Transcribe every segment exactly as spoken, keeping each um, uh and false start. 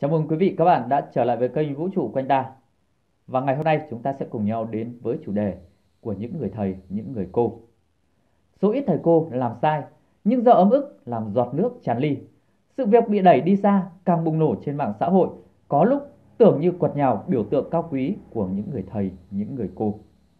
Chào mừng quý vị các bạn đã trở lại với kênh Vũ trụ quanh ta. Và ngày hôm nay chúng ta sẽ cùng nhau đến với chủ đề của những người thầy, những người cô. Số ít thầy cô làm sai, nhưng do ấm ức làm giọt nước tràn ly. Sự việc bị đẩy đi xa càng bùng nổ trên mạng xã hội, có lúc tưởng như quật nhào biểu tượng cao quý của những người thầy, những người cô.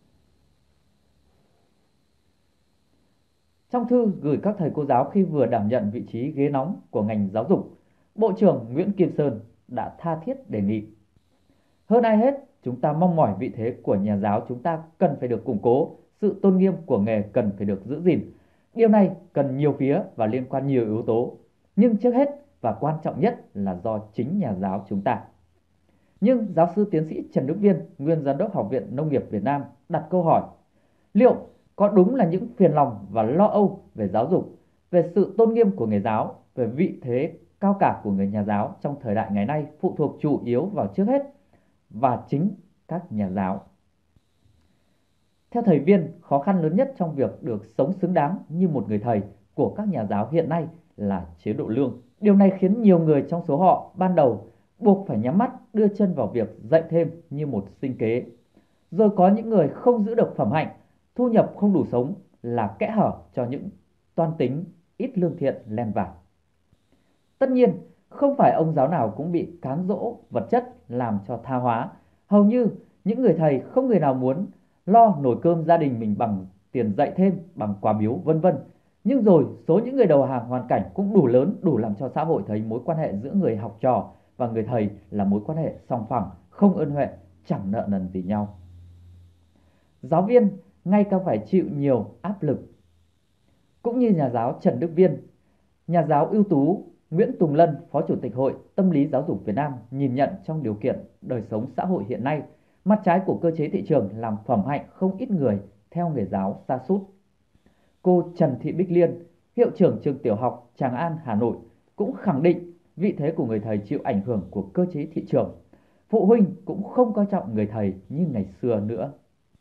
Trong thư gửi các thầy cô giáo khi vừa đảm nhận vị trí ghế nóng của ngành giáo dục, Bộ trưởng Nguyễn Kim Sơn đã tha thiết đề nghị: hơn ai hết, chúng ta mong mỏi vị thế của nhà giáo chúng ta cần phải được củng cố, sự tôn nghiêm của nghề cần phải được giữ gìn. Điều này cần nhiều phía và liên quan nhiều yếu tố, nhưng trước hết và quan trọng nhất là do chính nhà giáo chúng ta. Nhưng giáo sư tiến sĩ Trần Đức Viên, nguyên giám đốc Học viện Nông nghiệp Việt Nam đặt câu hỏi: liệu có đúng là những phiền lòng và lo âu về giáo dục, về sự tôn nghiêm của nghề giáo, về vị thế cao cả của người nhà giáo trong thời đại ngày nay phụ thuộc chủ yếu vào trước hết và chính các nhà giáo? Theo thầy Viên, khó khăn lớn nhất trong việc được sống xứng đáng như một người thầy của các nhà giáo hiện nay là chế độ lương. Điều này khiến nhiều người trong số họ ban đầu buộc phải nhắm mắt đưa chân vào việc dạy thêm như một sinh kế. Rồi có những người không giữ được phẩm hạnh, thu nhập không đủ sống là kẽ hở cho những toan tính ít lương thiện len vào. Tất nhiên, không phải ông giáo nào cũng bị cám dỗ vật chất làm cho tha hóa. Hầu như những người thầy không người nào muốn lo nồi cơm gia đình mình bằng tiền dạy thêm, bằng quà biếu vân vân. Nhưng rồi số những người đầu hàng hoàn cảnh cũng đủ lớn, đủ làm cho xã hội thấy mối quan hệ giữa người học trò và người thầy là mối quan hệ song phẳng, không ơn huệ, chẳng nợ nần gì nhau. Giáo viên ngay càng phải chịu nhiều áp lực. Cũng như nhà giáo Trần Đức Viên, nhà giáo ưu tú Nguyễn Tùng Lân, Phó Chủ tịch Hội Tâm lý Giáo dục Việt Nam nhìn nhận trong điều kiện đời sống xã hội hiện nay, mặt trái của cơ chế thị trường làm phẩm hạnh không ít người theo nghề giáo sa sút. Cô Trần Thị Bích Liên, hiệu trưởng trường tiểu học Tràng An, Hà Nội cũng khẳng định vị thế của người thầy chịu ảnh hưởng của cơ chế thị trường. Phụ huynh cũng không coi trọng người thầy như ngày xưa nữa.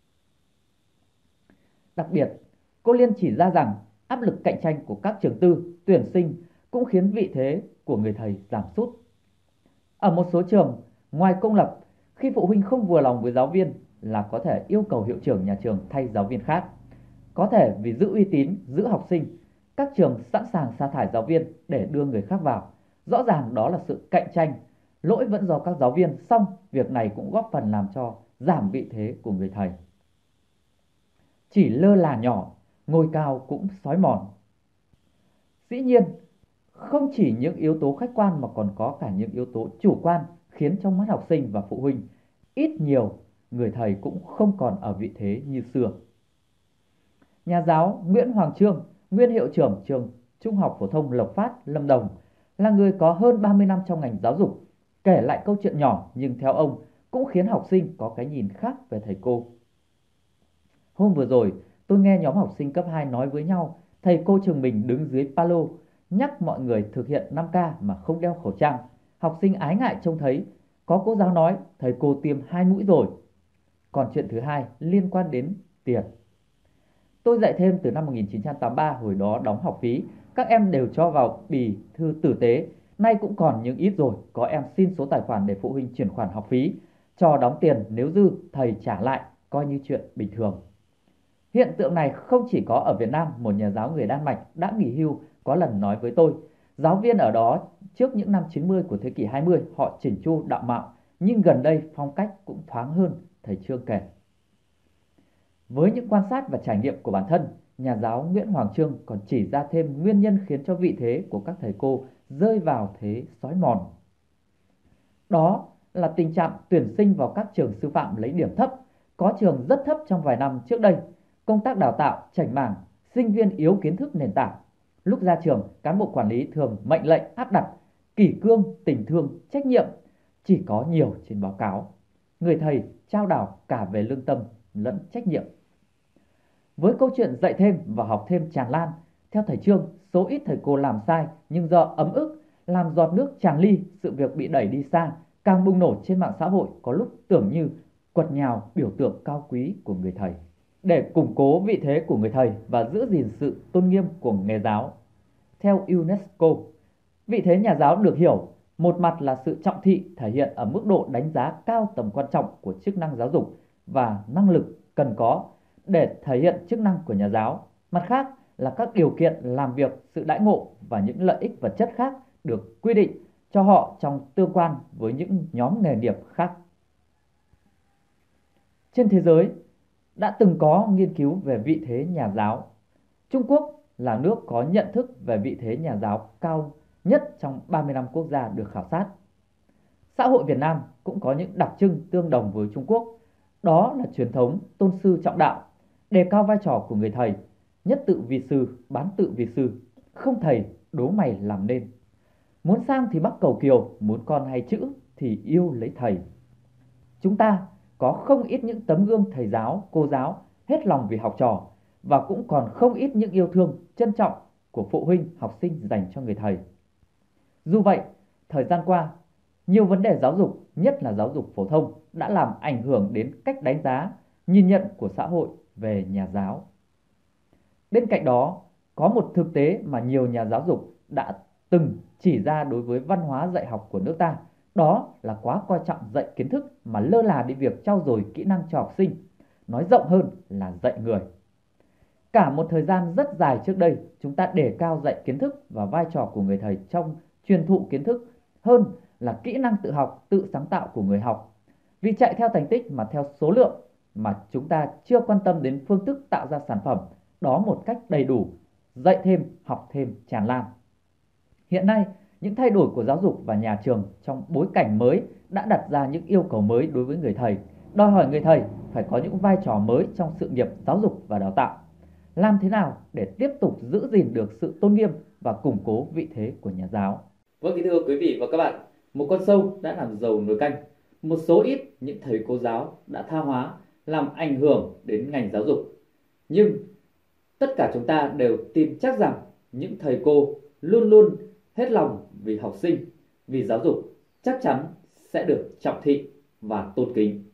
Đặc biệt, cô Liên chỉ ra rằng áp lực cạnh tranh của các trường tư tuyển sinh cũng khiến vị thế của người thầy giảm sút. Ở một số trường ngoài công lập, khi phụ huynh không vừa lòng với giáo viên là có thể yêu cầu hiệu trưởng nhà trường thay giáo viên khác. Có thể vì giữ uy tín, giữ học sinh, các trường sẵn sàng sa thải giáo viên để đưa người khác vào. Rõ ràng đó là sự cạnh tranh, lỗi vẫn do các giáo viên, song việc này cũng góp phần làm cho giảm vị thế của người thầy. Chỉ lơ là nhỏ, ngôi cao cũng xói mòn. Dĩ nhiên, không chỉ những yếu tố khách quan mà còn có cả những yếu tố chủ quan khiến trong mắt học sinh và phụ huynh, ít nhiều người thầy cũng không còn ở vị thế như xưa. Nhà giáo Nguyễn Hoàng Trương, nguyên hiệu trưởng trường Trung học phổ thông Lộc Phát, Lâm Đồng, là người có hơn ba mươi năm trong ngành giáo dục, kể lại câu chuyện nhỏ nhưng theo ông cũng khiến học sinh có cái nhìn khác về thầy cô. Hôm vừa rồi, tôi nghe nhóm học sinh cấp hai nói với nhau, thầy cô trường mình đứng dưới palo, nhắc mọi người thực hiện năm K mà không đeo khẩu trang. Học sinh ái ngại trông thấy, có cô giáo nói thầy cô tiêm hai mũi rồi. Còn chuyện thứ hai liên quan đến tiền. Tôi dạy thêm từ năm một nghìn chín trăm tám mươi ba, hồi đó đóng học phí, các em đều cho vào bì thư tử tế. Nay cũng còn những ít rồi, có em xin số tài khoản để phụ huynh chuyển khoản học phí, cho đóng tiền, nếu dư thầy trả lại, coi như chuyện bình thường. Hiện tượng này không chỉ có ở Việt Nam, một nhà giáo người Đan Mạch đã nghỉ hưu có lần nói với tôi, giáo viên ở đó trước những năm chín mươi của thế kỷ hai mươi họ chỉnh chu đạo mạo, nhưng gần đây phong cách cũng thoáng hơn, thầy Trương kể. Với những quan sát và trải nghiệm của bản thân, nhà giáo Nguyễn Hoàng Trương còn chỉ ra thêm nguyên nhân khiến cho vị thế của các thầy cô rơi vào thế xói mòn. Đó là tình trạng tuyển sinh vào các trường sư phạm lấy điểm thấp, có trường rất thấp trong vài năm trước đây. Công tác đào tạo chảnh mảng, sinh viên yếu kiến thức nền tảng. Lúc ra trường, cán bộ quản lý thường mệnh lệnh áp đặt, kỷ cương, tình thương, trách nhiệm chỉ có nhiều trên báo cáo. Người thầy trao đảo cả về lương tâm lẫn trách nhiệm. Với câu chuyện dạy thêm và học thêm tràn lan, theo thầy Trương, số ít thầy cô làm sai nhưng do ấm ức làm giọt nước tràn ly, sự việc bị đẩy đi xa, càng bùng nổ trên mạng xã hội, có lúc tưởng như quật nhào biểu tượng cao quý của người thầy. Để củng cố vị thế của người thầy và giữ gìn sự tôn nghiêm của nghề giáo, theo UNESCO, vị thế nhà giáo được hiểu Một mặt là sự trọng thị thể hiện ở mức độ đánh giá cao tầm quan trọng của chức năng giáo dục và năng lực cần có để thể hiện chức năng của nhà giáo. Mặt khác là các điều kiện làm việc, sự đãi ngộ và những lợi ích vật chất khác được quy định cho họ trong tương quan với những nhóm nghề nghiệp khác. Trên thế giới đã từng có nghiên cứu về vị thế nhà giáo. Trung Quốc là nước có nhận thức về vị thế nhà giáo cao nhất trong ba mươi năm quốc gia được khảo sát. Xã hội Việt Nam cũng có những đặc trưng tương đồng với Trung Quốc, đó là truyền thống tôn sư trọng đạo, đề cao vai trò của người thầy, nhất tự vì sư, bán tự vì sư, không thầy đố mày làm nên. Muốn sang thì mắc cầu kiều, muốn con hay chữ thì yêu lấy thầy. Chúng ta có không ít những tấm gương thầy giáo, cô giáo hết lòng vì học trò, và cũng còn không ít những yêu thương, trân trọng của phụ huynh, học sinh dành cho người thầy. Dù vậy, thời gian qua, nhiều vấn đề giáo dục, nhất là giáo dục phổ thông, đã làm ảnh hưởng đến cách đánh giá, nhìn nhận của xã hội về nhà giáo. Bên cạnh đó, có một thực tế mà nhiều nhà giáo dục đã từng chỉ ra đối với văn hóa dạy học của nước ta, đó là quá coi trọng dạy kiến thức mà lơ là đi việc trau dồi kỹ năng cho học sinh, nói rộng hơn là dạy người. Cả một thời gian rất dài trước đây, chúng ta đề cao dạy kiến thức và vai trò của người thầy trong truyền thụ kiến thức hơn là kỹ năng tự học, tự sáng tạo của người học. Vì chạy theo thành tích mà theo số lượng, mà chúng ta chưa quan tâm đến phương thức tạo ra sản phẩm đó một cách đầy đủ, dạy thêm, học thêm tràn lan. Hiện nay, những thay đổi của giáo dục và nhà trường trong bối cảnh mới đã đặt ra những yêu cầu mới đối với người thầy, đòi hỏi người thầy phải có những vai trò mới trong sự nghiệp giáo dục và đào tạo. Làm thế nào để tiếp tục giữ gìn được sự tôn nghiêm và củng cố vị thế của nhà giáo? Vâng, kính thưa quý vị và các bạn, một con sâu đã làm dầu nồi canh. Một số ít những thầy cô giáo đã tha hóa, làm ảnh hưởng đến ngành giáo dục. Nhưng tất cả chúng ta đều tin chắc rằng những thầy cô luôn luôn hết lòng vì học sinh, vì giáo dục, chắc chắn sẽ được trọng thị và tôn kính.